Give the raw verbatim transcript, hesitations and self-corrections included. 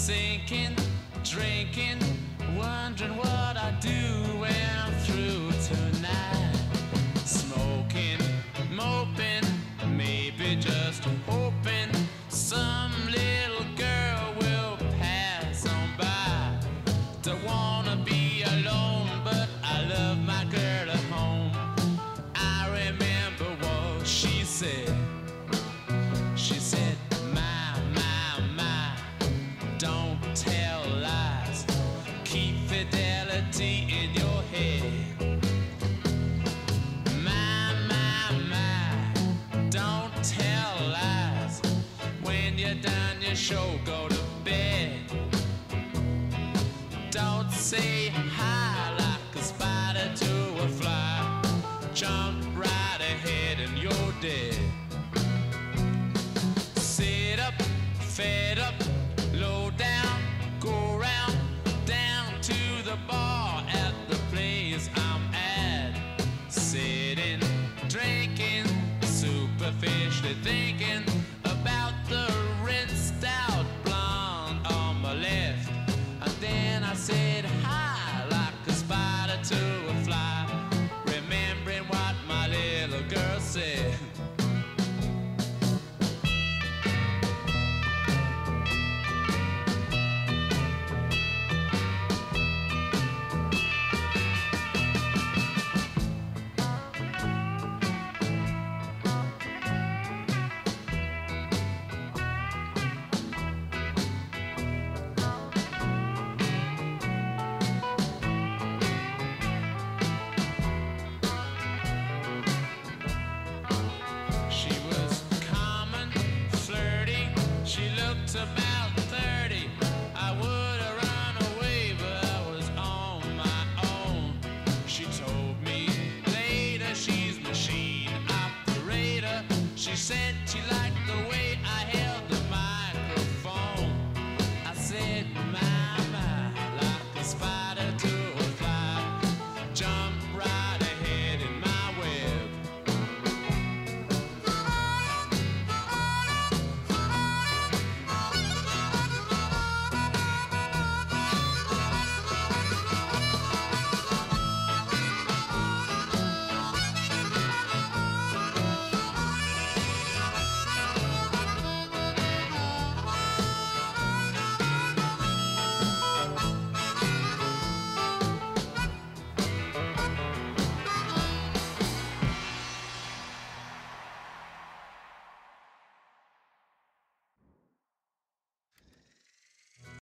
sinking, drinking, wondering what I do when I'm through tonight. Smoking, moping, maybe just hoping some little girl will pass on by. Don't wanna be alone, but I love my girl at home. I remember what she said. She said, my, my, my, don't tell lies. Keep fidelity in your head. My, my, my, don't tell lies. When you're done your show, go to bed. Don't say hi.